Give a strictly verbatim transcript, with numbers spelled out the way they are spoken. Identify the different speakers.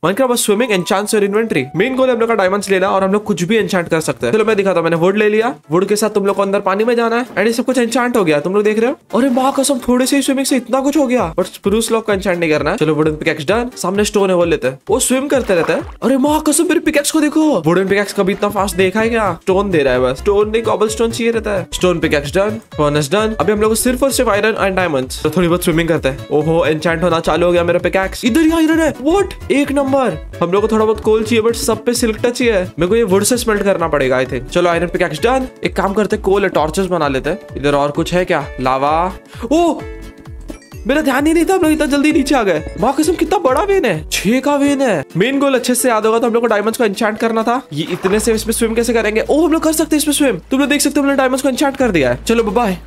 Speaker 1: Minecraft swimming enchants your inventory. Main goal है हम लोग का डायमंड्स लेना और हम लोग कुछ भी एन्चेंट कर सकते हैं। चलो मैं दिखाता हूं, मैंने वुड ले लिया, वुड के साथ तुम लोग को अंदर पानी में जाना है एंड ये सब कुछ एन्चेंट हो गया, तुम लोग देख रहे हो। अरे मां कसम, थोड़े से स्विमिंग से इतना कुछ हो गया। बट स्प्रूस लॉक का एन्चेंट नहीं करना है। चलो वुडन पिकैक्स डन, सामने स्टोन है वो लेते हैं, वो स्विम करते रहता है। अरे मां कसम, मेरे पिकैक्स को देखो, वुडन पिकैक्स कभी इतना फास्ट देखा है क्या? स्टोन दे रहा है बस, स्टोन नहीं कॉबल स्टोन चाहिए रहता है। Stone pickaxe done, furnace done. अभी हम लोग सिर्फ और सिर्फ आयरन एंड डायमंड्स। तो थोड़ी बहुत स्विमिंग करते हैं। ओहो एन्चेंट होना चालू हो गया मेरा पिकैक्स। इधर ही आयरन है, व्हाट, एक नंबर। हम लोग को थोड़ा बहुत कोल चाहिए बट सब पे सिल्क टच ही है, मेरे को ये वुड से स्मेल्ट करना पड़ेगा आई थिंक। चलो आयरन पिकैक्स डन। एक काम करते हैं, कोल टॉर्चेस बना लेते हैं। इधर और कुछ है क्या? लावा। ओ मेरा ध्यान ही नहीं था, हम लोग इतना जल्दी नीचे आ गए। मां कसम कितना बड़ा वेन है, छह का वेन है। मेन गोल अच्छे से याद होगा तो हम लोग को डायमंड्स को एन्चेंट करना था। ये इतने से इसमें स्विम कैसे करेंगे? ओ हम लोग कर सकते हैं इसमें स्विम, तुम लोग देख सकते हो हमने डायमंड्स को एन्चेंट कर दिया है। चलो बाय।